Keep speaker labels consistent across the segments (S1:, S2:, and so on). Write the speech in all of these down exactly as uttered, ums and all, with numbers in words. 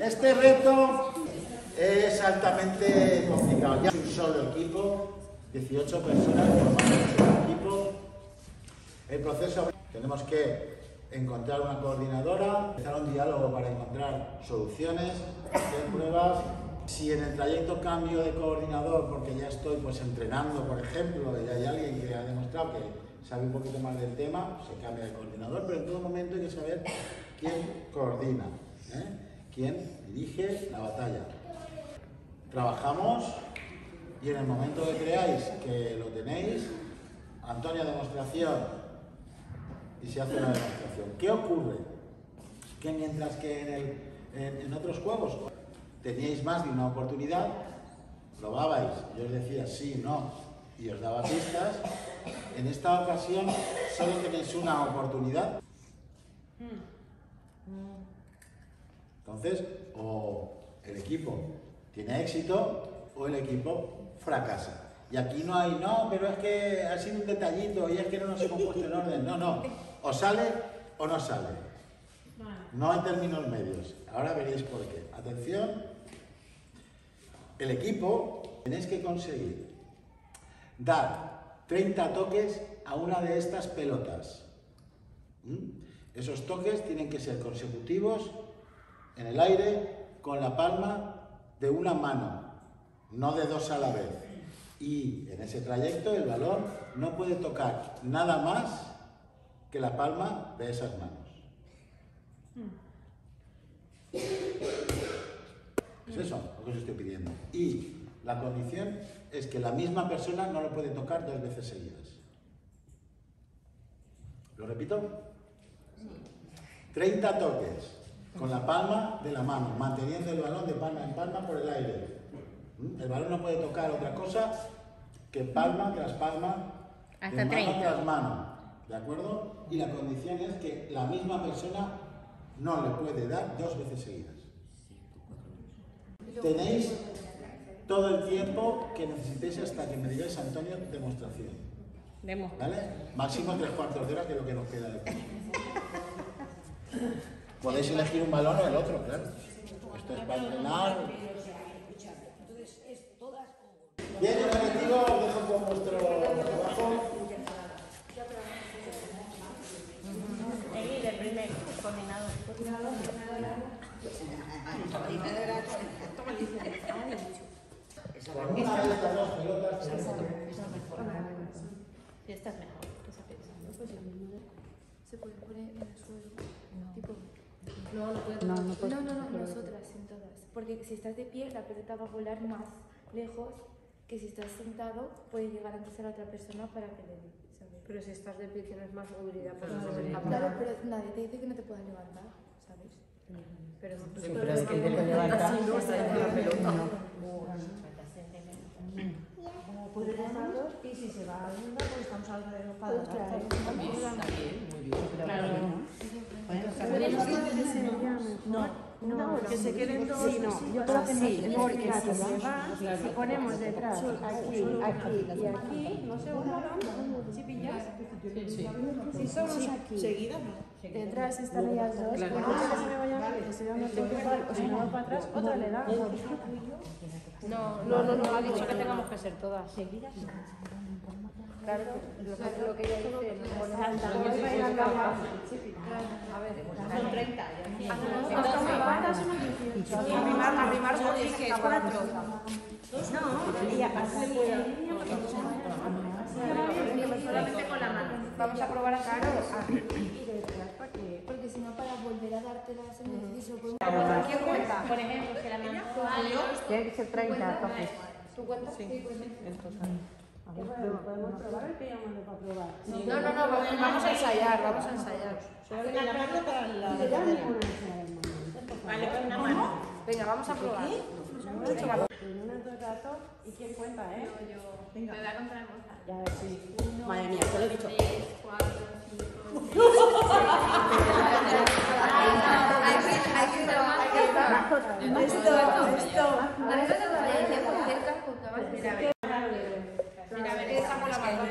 S1: Este reto es altamente complicado. Ya es un solo equipo, dieciocho personas formando un solo equipo. El proceso, tenemos que encontrar una coordinadora, empezar un diálogo para encontrar soluciones, hacer pruebas. Si en el trayecto cambio de coordinador, porque ya estoy pues entrenando, por ejemplo, y hay alguien que ha demostrado que sabe un poquito más del tema, se cambia de coordinador, pero en todo momento hay que saber quién coordina, ¿eh? Quién dirige la batalla. Trabajamos y en el momento que creáis que lo tenéis, Antonia, demostración, y se hace la demostración. ¿Qué ocurre? Que mientras que en, el, en, en otros juegos teníais más de una oportunidad, probabais, yo os decía sí, no, y os daba pistas, en esta ocasión solo tenéis una oportunidad. Entonces, o el equipo tiene éxito o el equipo fracasa. Y aquí no hay, no, pero es que ha sido un detallito y es que no nos hemos puesto en orden. No, no, o sale o no sale. No hay términos medios. Ahora veréis por qué. Atención, el equipo tenéis que conseguir dar treinta toques a una de estas pelotas. ¿Mm? Esos toques tienen que ser consecutivos en el aire con la palma de una mano, no de dos a la vez. Y en ese trayecto el balón no puede tocar nada más que la palma de esas manos. Es eso lo que os estoy pidiendo. Y la condición es que la misma persona no lo puede tocar dos veces seguidas. ¿Lo repito? treinta toques con la palma de la mano, manteniendo el balón de palma en palma por el aire. El balón no puede tocar otra cosa que palma tras palma, de mano tras mano. ¿De acuerdo? Y la condición es que la misma persona no le puede dar dos veces seguidas. Tenéis todo el tiempo que necesitéis hasta que me digáis, Antonio, demostración. ¿Vale? Máximo tres cuartos de hora, que es lo que nos queda de tiempo. Podéis elegir un balón o el otro, claro. Esto es para entrenar. Bien, el objetivo os dejo con vuestro trabajo.
S2: El primero, coordinador. Coordinador.
S1: Con una de estas dos pelotas.
S2: Sí, esta es mejor.
S3: Se puede poner en el suelo. Tipo.
S2: No, no puedes.
S3: No, no, no, no, no, nosotras, en todas. Porque si estás de pie, la pelota va a volar más lejos que si estás sentado, puede llegar antes a la otra persona para que le dé, ¿sabes?
S2: Pero si estás de pie tienes más movilidad. Por
S3: Claro,
S2: eso
S3: claro, pero nadie te dice que no te puedas levantar, ¿sabes?
S2: Pero no
S4: Sí, pero es que el de levantar
S2: no está en la pelota.
S5: Como puede dejar dos y si se va a una, pues estamos alrededor para
S3: Pues claro.
S4: También, muy bien.
S2: Claro.
S5: No,
S6: No, que se queden todos.
S5: Sí, no, yo creo que
S6: sí,
S5: no,
S6: porque
S5: porque
S6: si se va, si ponemos detrás, aquí, aquí y aquí, no se unan, ¿sí pillas?
S4: Sí, sí.
S6: Si somos aquí,
S5: seguida no.
S6: detrás están ellas dos,
S4: Claro.
S6: porque que se me vaya, que se vea una igual, o si no va para atrás, otra le da.
S2: No, no, no, no, ha dicho que tengamos que ser todas.
S6: Claro, lo que, lo que ella dice, no
S2: Salta,
S6: no va a ir al lado.
S2: A ver,
S5: Son treinta.
S6: Arrimar, arrimar boliches, cuatro.
S5: No, y así
S2: solamente con la mano.
S6: Vamos a probar a
S3: Claro,
S6: Caro.
S3: y detrás, ¿para qué? Porque si no, para volver a dártelas en el piso, pues...
S2: ¿Quién cuenta? Por ejemplo, que la mano.
S6: Tiene que ser treinta toques.
S3: ¿Tú cuentas? Sí, pues
S6: A ver, podemos probar el pijama para probar.
S2: No, no, no, vamos a ensayar, vamos a ensayar.
S5: una mano para la
S2: Vale, con una mano. Venga, vamos a probar.
S6: En un otro rato, ¿y quién cuenta, eh?
S2: Venga. Me voy a contar la cosa.
S6: Ya ver si.
S5: Madre mía, te lo he dicho.
S2: tres, cuatro, cinco,
S5: Esto, esto.
S2: Mira, a ver, esa con la mano.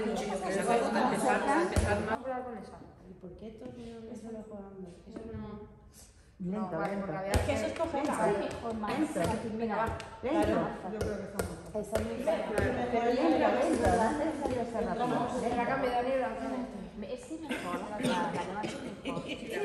S2: Empezar, empezar más.
S6: ¿Y por qué estos niños no se lo juegan?
S2: Eso no.
S6: Lento,
S2: vale,
S6: lento.
S2: porque había
S6: Es que eso es coger
S2: Vale.
S6: o más. Lento.
S2: Venga, va.
S6: Lento.
S5: Yo creo que está muy fácil.
S6: Está muy lento. Pero lento, lento. No es necesario ser rápido.
S2: Será cambio de libro.
S6: Es sí mejor. La la nueva es mejor.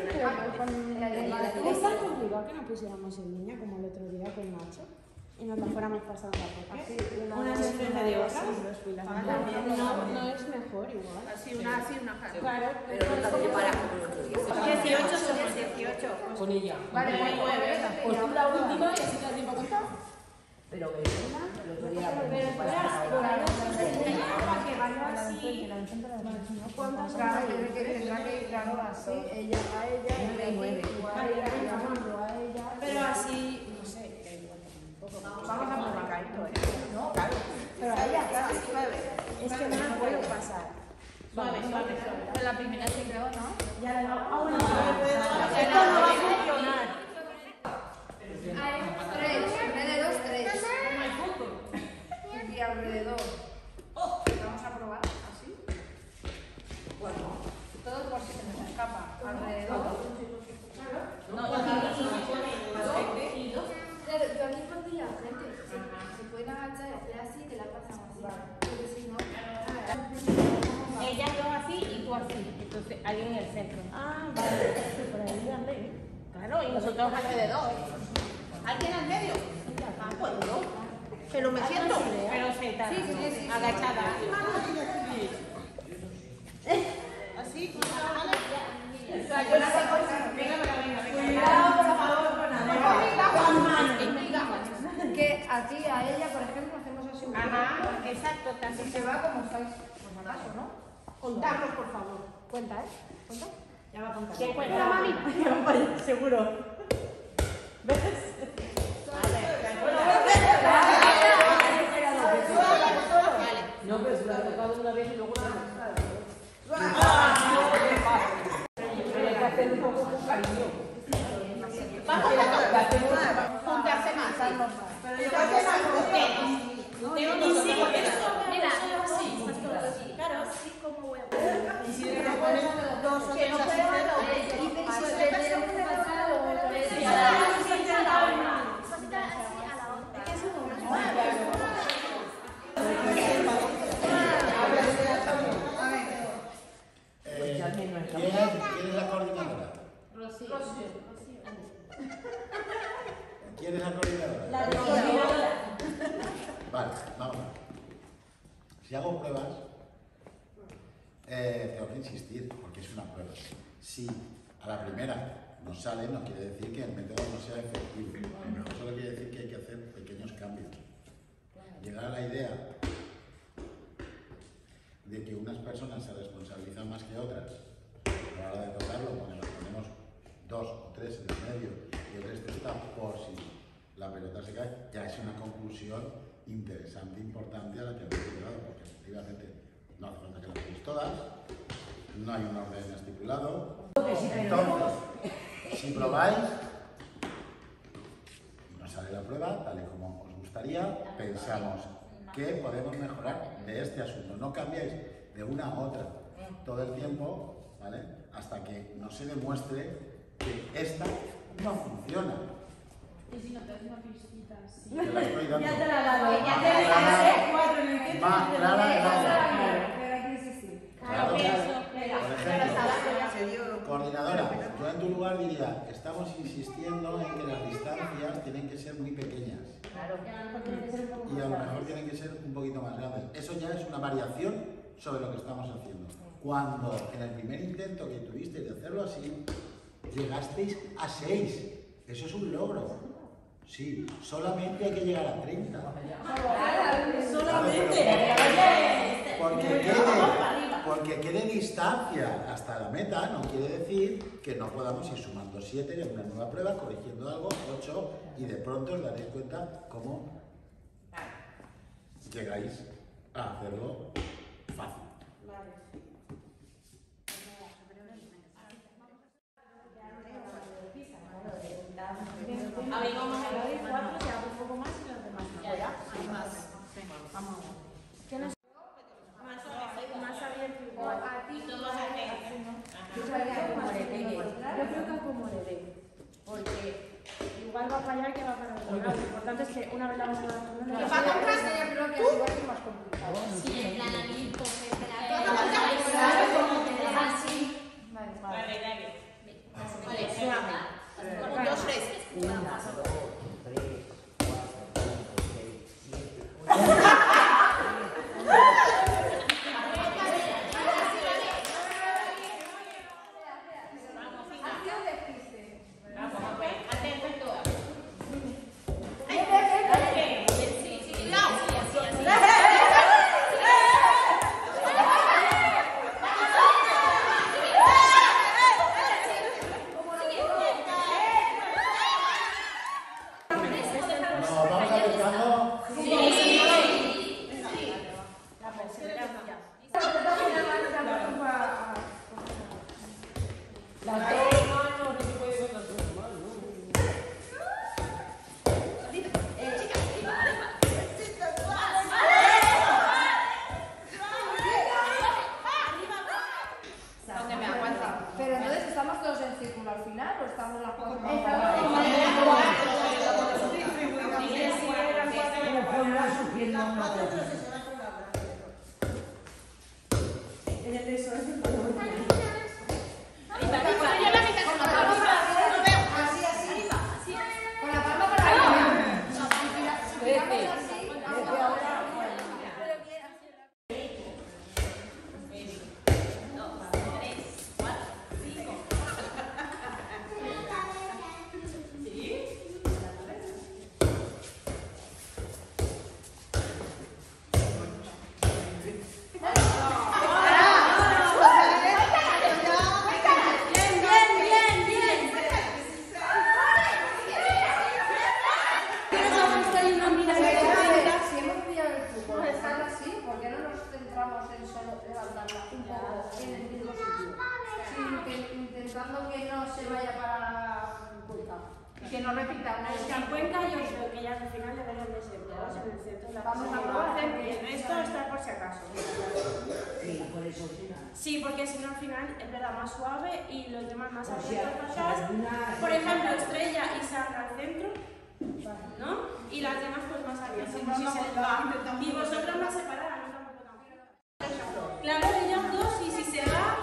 S5: Es tan complicado que no pusiéramos en línea como el otro día con Nacho y nos la fuéramos pasando la foto. Una enfrente de otra. No, no es mejor igual.
S2: Así, una así, una así.
S5: Claro,
S7: Pero no tampoco para como el otro día.
S5: dieciocho somos dieciocho.
S4: Con ella.
S2: Vale,
S4: Pues tú la última y así te da tiempo a contar.
S7: Pero que una, el otro día la
S5: Pero
S7: para
S5: esperas, por ahí para que vaya así.
S2: ¿Cuántas caras tiene que tendrá que ir claro así? Ella a ella y nueve.
S5: Igual a ella. Pero así, no sé.
S2: Vamos a probar esto, ¿eh?
S7: No, claro.
S5: Pero a ella, claro. Es que no la puedo pasar.
S3: Suave, suave, suave. Pero la primera se quedó, ¿no?
S5: Ya la ah, bueno, esto no va a funcionar.
S2: Tres, en vez de dos, tres. Como el fútbol. Y alrededor. Vamos a probar así. Bueno, todo por si se nos escapa. Alrededor.
S3: No, no, Claro, yo aquí pondría gente. Se, se pueden agachar y hacer así y te la pasan así. Porque si no.
S6: Ella yo así y tú así. Entonces alguien en el centro. Ah, vale. Por ahí también. Claro, y nosotros alrededor.
S7: ¿Alguien al medio? Ah, pues no. Pero me siento.
S6: Pero sentada. Sí, sí, sí. Agachada.
S7: Así, con
S2: Que a ti, a ella, por ejemplo, hacemos así un
S6: Ajá, exacto.
S2: y
S6: Tanto
S2: se va como estáis. Pues acaso, ¿no?
S5: Contadnos, por favor.
S2: Cuenta, ¿eh? Cuenta.
S5: Ya va a contar.
S6: ¿Quién cuenta, mami? Seguro. ¿Ves?
S4: No, pero si lo has tocado una vez y luego no. Pero hay que hacer un poco con cariño.
S7: juntarse más. Pero yo creo que es algo que
S6: Tengo ni sí, por eso.
S3: Mira,
S6: Sí.
S3: claro, así como voy a poner.
S7: y si te lo pones dos o tres así,
S1: Eh, ¿quién, ¿Quién es la coordinadora?
S3: Rocío.
S1: ¿Quién es la coordinadora?
S5: La coordinadora.
S1: Vale, vamos. Si hago pruebas, eh, tengo que insistir, porque es una prueba. Si a la primera no sale, no quiere decir que el método no sea efectivo. Solo quiere decir que hay que hacer pequeños cambios. Llegar a la idea de que unas personas se responsabilizan más que otras a la hora de tocarlo, cuando nos ponemos dos o tres en el medio y el resto está por si la pelota se cae, ya es una conclusión interesante, importante a la que hemos llegado, porque efectivamente no hace falta que las veáis todas, no hay un orden estipulado. Entonces, si probáis y no sale la prueba tal y como os gustaría, pensamos qué podemos mejorar de este asunto. No cambiáis de una a otra todo el tiempo, ¿vale? Hasta que no se demuestre que esta no funciona.
S5: Y si no te das una pistita así.
S1: Te la estoy dando.
S5: Ya te la he dado. Ya te
S1: Más
S5: la he
S1: clara-
S5: dado. Cuatro en el centro.
S1: Más clara de nada.
S5: Pero hay que insistir.
S1: Claro.
S6: Por eso.
S1: Por ejemplo, coordinadora, yo en tu lugar diría, estamos insistiendo en que las distancias tienen que ser muy pequeñas y a lo mejor tienen que ser un poquito más grandes. Eso ya es una variación sobre lo que estamos haciendo. Cuando en el primer intento que tuvisteis de hacerlo así, llegasteis a seis. Eso es un logro. Sí, solamente hay que llegar a treinta.
S5: Solamente.
S1: Porque quede, porque quede distancia hasta la meta, no quiere decir que no podamos ir sumando siete en una nueva prueba, corrigiendo algo, ocho, y de pronto os daréis cuenta cómo llegáis a hacerlo fácil.
S6: Abrimos más el de cuatro, se abre un poco más y los demás no. ¿Ya?
S3: Hay más.
S6: Vamos.
S3: ¿Qué nos más abierto igual? A ti
S6: Todos aquí.
S3: yo creo que como Morelé. Porque
S5: va a fallar que va para el otro lado. Lo importante es que una vez la vas a dar con
S2: Lo
S5: una
S2: que pasa es que yo creo que así va a ser más complicado.
S6: Sí, en plan a mí, entonces,
S2: Así. Vale, vale.
S6: Vale, dale.
S7: Vale, suave. Un, dos, tres.
S4: Una, dos, tres, cuatro, cinco, seis, siete.
S2: Pero entonces, ¿estamos todos en círculo al final o estamos las cuatro?
S5: En el eso es el palmo.
S2: Así, así. Con la palma para arriba. Tiramos así. Intentando que no se vaya para Cuenca, que no repita.
S5: Es que a Cuenca yo creo que ya al final deberían de ser todos en el centro de la
S2: Vamos a probar.
S5: el resto está por si acaso.
S4: Sí, por eso.
S5: Sí, porque si no al final es verdad más suave y los demás más
S4: O
S5: abiertos
S4: sea,
S5: para
S4: si
S5: atrás.
S4: alguna-
S5: Por ejemplo, Estrella y Sandra al centro, ¿no? Y las demás pues más abiertas. Si se les va. Y vosotros más separadas, no tampoco tampoco. Claro, ellas dos y si se va.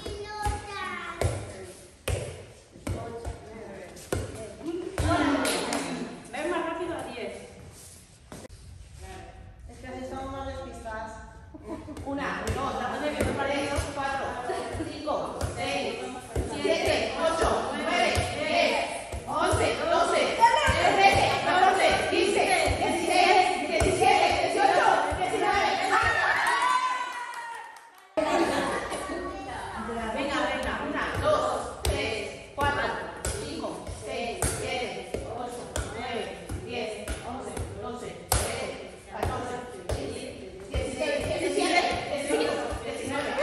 S5: Ven más rápido a diez.
S7: Es que así estamos más despistadas.
S5: Una, dos, la pone que no parece.
S7: Cuatro, cinco, seis, siete, ocho, nueve, diez, once, doce, trece, catorce, quince, dieciséis, diecisiete, dieciocho, diecinueve. Venga, venga, una, dos, tres, cuatro, cinco, seis, siete, ocho, nueve, diez, once, doce, trece, catorce, quince, dieciséis, diecisiete, dieciocho, diecinueve.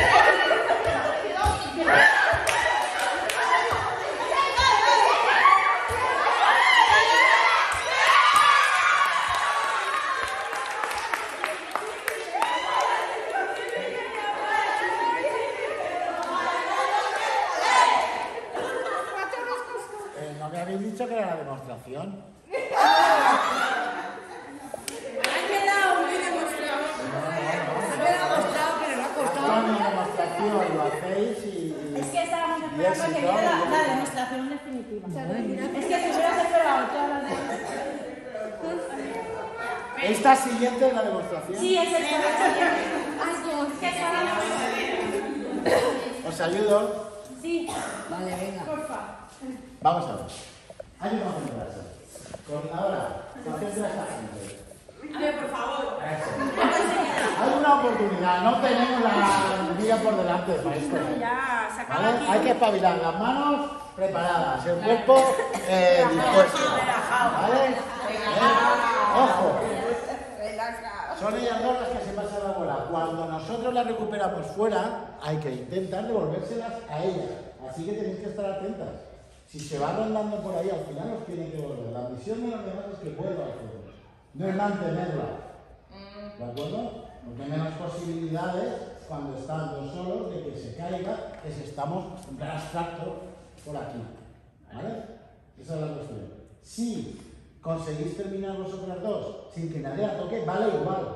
S1: Eh, ¿No me habéis dicho que era la demostración? Hasta mi demostración lo hacéis y...
S5: Es que estábamos
S1: y
S5: esperando que
S1: éxito,
S5: viera la,
S1: y-
S5: la demostración definitiva. Es que te hubieras esperado todas las demás.
S1: ¿Esta siguiente es la demostración?
S5: Sí, es el
S1: ¿Os ayudo?
S5: Sí,
S4: Vale, venga.
S5: porfa.
S1: Vamos a ver. Hay que concentrarse. Coordinadora, concentra a esta gente.
S5: A ver, por favor.
S1: Hay una oportunidad, no tenemos la vida por delante para esto.
S5: Ya, se acaba
S1: ¿Vale?
S5: aquí.
S1: Hay que espabilar las manos preparadas, el cuerpo eh, dispuesto. ¿Vale? Eh, Ojo. Son ellas dos las que se pasan la bola. Cuando nosotros las recuperamos fuera, hay que intentar devolvérselas a ellas. Así que tenéis que estar atentas. Si se va rondando por ahí, al final os tienen que volver. La misión de los demás es que vuelva al juego. No es mantenerla. ¿De acuerdo? Porque hay menos posibilidades cuando están dos solos de que se caiga, que si estamos en plan abstracto por aquí. ¿Vale? Esa es la cuestión. Si conseguís terminar vosotras dos sin que nadie la toque, vale igual.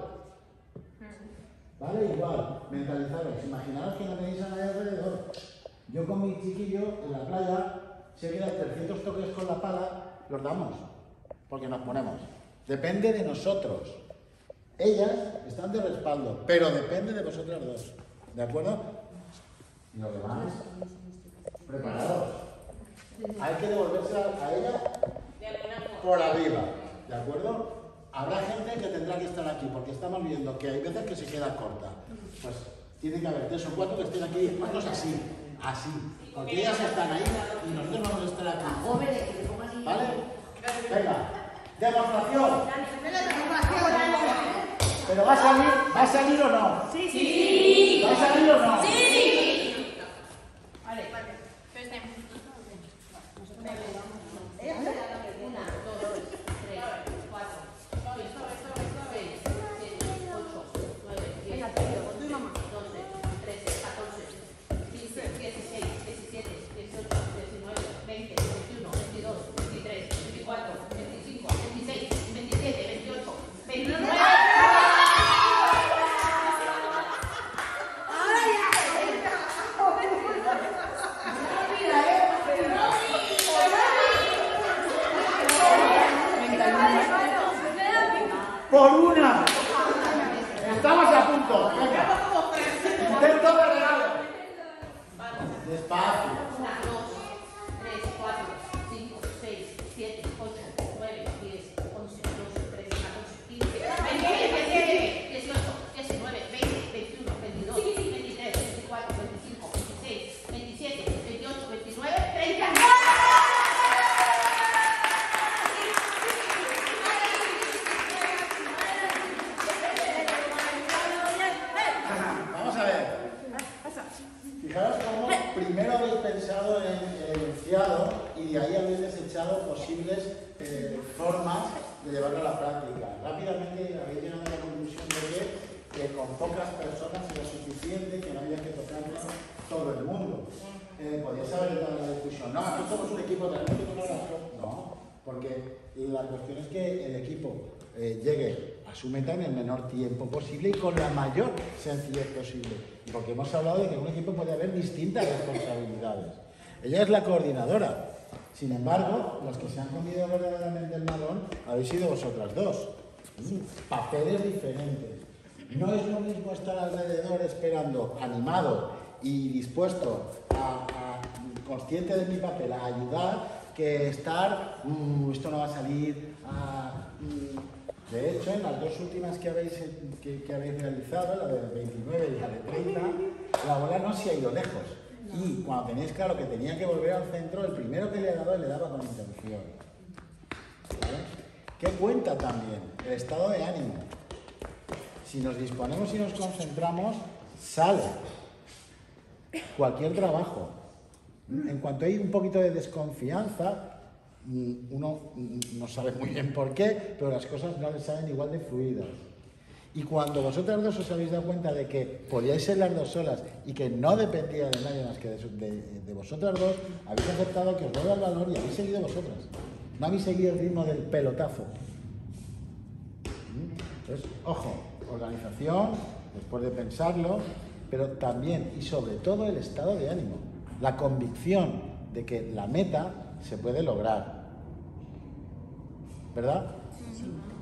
S1: Vale igual. Mentalizaros. Imaginaos que no tenéis a nadie alrededor. Yo con mi chiquillo en la playa, si hay que dar trescientos toques con la pala, los damos. Porque nos ponemos. Depende de nosotros. Ellas están de respaldo, pero depende de vosotras dos. ¿De acuerdo? Y los demás, preparados. Hay que devolverse a ella por arriba. ¿De acuerdo? Habrá gente que tendrá que estar aquí, porque estamos viendo que hay veces que se queda corta. Pues tiene que haber tres o cuatro que estén aquí, manos así, así. Porque ellas están ahí y nosotros vamos a estar aquí. ¿Vale? Venga, demostración. ¿Pero va a salir, va a salir o no?
S5: Sí, sí.
S1: ¿Va a salir o no?
S5: Sí.
S7: Vale. Una, dos, tres, cuatro, cinco, seis, siete, ocho, nueve, diez, doce, trece, catorce, quince, dieciséis, diecisiete, dieciocho, diecinueve, veinte, veintiuno, veintidós, veintitrés, veinticuatro, veinticinco, veintiséis, veintisiete, veintiocho, veintinueve.
S1: ¡Por una! Estamos a punto. Venga. Intento de regalo. Despacio.
S7: Una, dos, tres, cuatro, cinco, seis, siete, ocho, nueve, diez, once, doce, trece, catorce, quince, veinte, diecisiete, dieciocho, diecinueve, veinte, veintiuno, veintidós, veintitrés, veinticuatro, veinticinco, veintiséis, veintisiete, veintiocho, veintinueve, treinta.
S1: Vamos a ver. Fijaros cómo primero habéis pensado en el enunciado y de ahí habéis desechado posibles eh, formas de llevarlo a la práctica. Rápidamente habéis llegado a la conclusión de que, que con pocas personas era suficiente, que no había que tocarlo todo el mundo. Eh, podíais haber entrado en la discusión. No, no somos un equipo, tenemos que tocar las cosas. No, porque la cuestión es que el equipo eh, llegue a su meta en el menor tiempo posible y con la mayor sencillez posible. Porque hemos hablado de que en un equipo puede haber distintas responsabilidades. Ella es la coordinadora. Sin embargo, los que se han comido verdaderamente el marrón habéis sido vosotras dos. Papeles diferentes. No es lo mismo estar alrededor esperando, animado y dispuesto a, a consciente de mi papel, a ayudar, que estar, uh, esto no va a salir, a... Uh, de hecho, en las dos últimas que habéis, que, que habéis realizado, la de veintinueve y la de treinta, la bola no se ha ido lejos. No. Y cuando tenéis claro que tenía que volver al centro, el primero que le ha dado le daba con intención. ¿Vale? ¿Qué cuenta también? El estado de ánimo. Si nos disponemos y nos concentramos, sale cualquier trabajo. En cuanto hay un poquito de desconfianza, uno no sabe muy bien por qué, pero las cosas no le salen igual de fluidas. Y cuando vosotras dos os habéis dado cuenta de que podíais ser las dos solas y que no dependía de nadie más que de, de, de vosotras dos, habéis aceptado que os doy el valor y habéis seguido vosotras. No habéis seguido el ritmo del pelotazo. Entonces, ojo, organización, después de pensarlo, pero también y sobre todo el estado de ánimo, la convicción de que la meta se puede lograr. ¿Verdad? Sí.